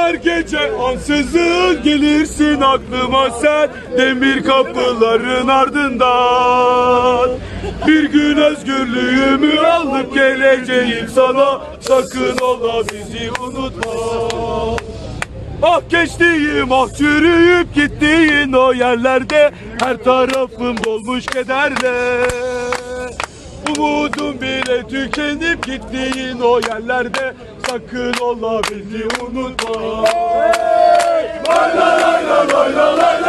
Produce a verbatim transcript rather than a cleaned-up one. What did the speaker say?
Her gece ansızın gelirsin aklıma sen, demir kapıların ardından. Bir gün özgürlüğümü alıp geleceğim sana, sakın ola bizi unutma. Ah geçtiğim, ah çürüyüp gittiğin o yerlerde, her tarafım dolmuş kederle. Umudum bile tükenip gittiğin o yerlerde, sakın ola bizi unutma. Lay lay lay lay lay lay.